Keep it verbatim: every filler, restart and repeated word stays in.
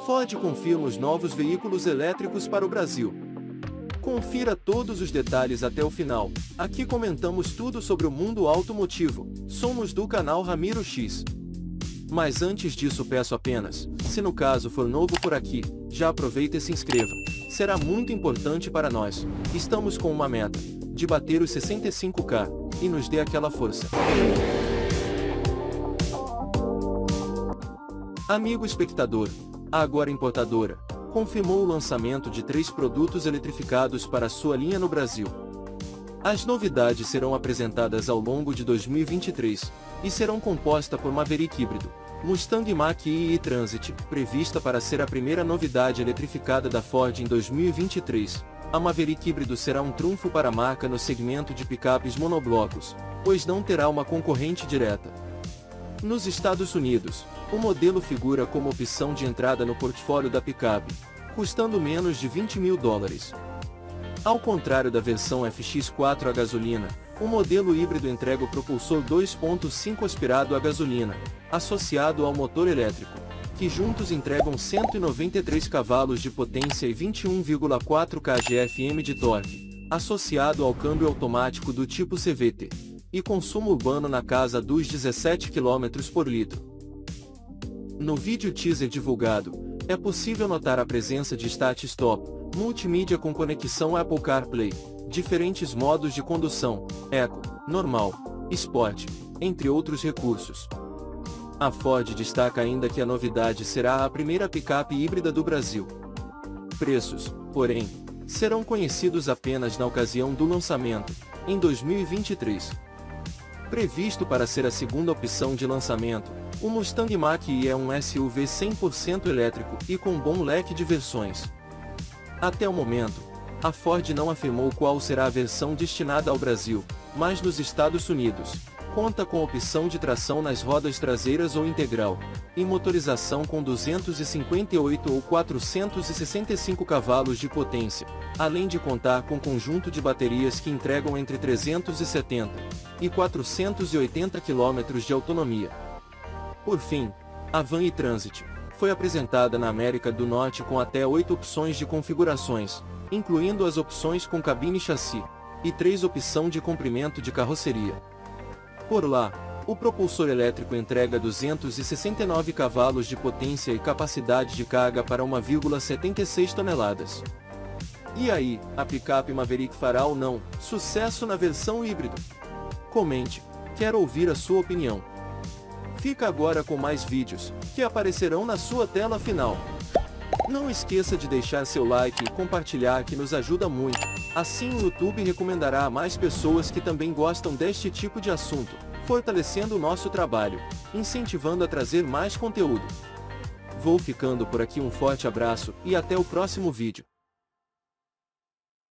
Ford confirma os novos veículos elétricos para o Brasil. Confira todos os detalhes até o final. Aqui comentamos tudo sobre o mundo automotivo. Somos do canal Ramiro X. Mas antes disso peço apenas, se no caso for novo por aqui, já aproveita e se inscreva. Será muito importante para nós. Estamos com uma meta, de bater os sessenta e cinco K, e nos dê aquela força. Amigo espectador, a Agora Importadora confirmou o lançamento de três produtos eletrificados para sua linha no Brasil. As novidades serão apresentadas ao longo de dois mil e vinte e três, e serão compostas por Maverick híbrido, Mustang Mach-E e Transit, prevista para ser a primeira novidade eletrificada da Ford em dois mil e vinte e três. A Maverick híbrido será um trunfo para a marca no segmento de picapes monoblocos, pois não terá uma concorrente direta. Nos Estados Unidos, o modelo figura como opção de entrada no portfólio da picape, custando menos de vinte mil dólares. Ao contrário da versão F X quatro a gasolina, o modelo híbrido entrega o propulsor dois ponto cinco aspirado a gasolina, associado ao motor elétrico, que juntos entregam cento e noventa e três cavalos de potência e vinte e um vírgula quatro kgfm de torque, associado ao câmbio automático do tipo C V T, e consumo urbano na casa dos dezessete quilômetros por litro. No vídeo teaser divulgado, é possível notar a presença de start-stop, multimídia com conexão Apple CarPlay, diferentes modos de condução, Eco, Normal, Sport, entre outros recursos. A Ford destaca ainda que a novidade será a primeira picape híbrida do Brasil. Preços, porém, serão conhecidos apenas na ocasião do lançamento, em dois mil e vinte e três. Previsto para ser a segunda opção de lançamento, o Mustang Mach-E é um S U V cem por cento elétrico e com bom leque de versões. Até o momento, a Ford não afirmou qual será a versão destinada ao Brasil, mas nos Estados Unidos, conta com opção de tração nas rodas traseiras ou integral, e motorização com duzentos e cinquenta e oito ou quatrocentos e sessenta e cinco cavalos de potência, além de contar com conjunto de baterias que entregam entre trezentos e setenta e quatrocentos e oitenta quilômetros de autonomia. Por fim, a van e-Transit foi apresentada na América do Norte com até oito opções de configurações, incluindo as opções com cabine e chassi, e três opções de comprimento de carroceria. Por lá, o propulsor elétrico entrega duzentos e sessenta e nove cavalos de potência e capacidade de carga para uma vírgula setenta e seis toneladas. E aí, a picape Maverick fará ou não sucesso na versão híbrido? Comente, quero ouvir a sua opinião. Fica agora com mais vídeos, que aparecerão na sua tela final. Não esqueça de deixar seu like e compartilhar, que nos ajuda muito. Assim o YouTube recomendará a mais pessoas que também gostam deste tipo de assunto, fortalecendo o nosso trabalho, incentivando a trazer mais conteúdo. Vou ficando por aqui, um forte abraço e até o próximo vídeo.